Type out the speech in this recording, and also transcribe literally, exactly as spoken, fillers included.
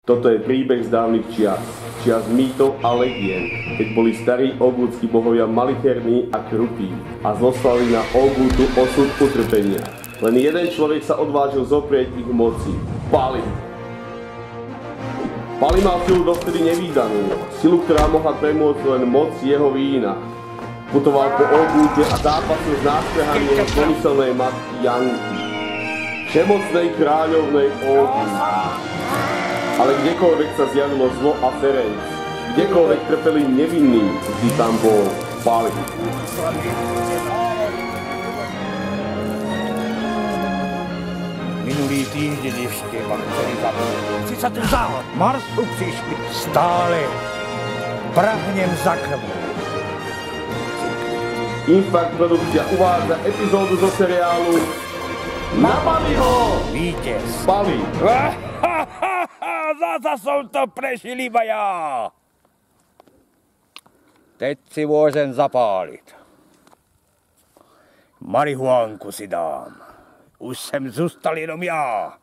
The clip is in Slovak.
Toto je príbeh z dávnych čias, čias mýtov a legend, keď boli starí ogútsky bohovia malicherní a krutí a zoslali na Ogútu osud utrpenia. Len jeden človek sa odvážil zoprieť ich moci. Pali. Pali mal silu dovtedy nevídanú, silu, ktorá mohla premôcť len moc jeho vína. Putoval po Ogúte a zápasil s nástrahami jeho pomyselnej matky Janky, všemocnej kráľovnej Ogúty. Ale kdekoľvek sa zjavilo zlo a Ferenc, kdekoľvek trpeli nevinní, vždy tam bol Pali. Minulý týždeň ešte ma chceli zabiť. Si sa tu vzal, Marsu prišli. Stále prahnem za krvou. Infakt produkcia uvádza epizódu zo seriálu Na Paliho! Vítěz. Pali. Zasa som to prežil iba ja. Teď si môžem zapáliť. Marihuánku si dám. Už jsem zůstal jenom já.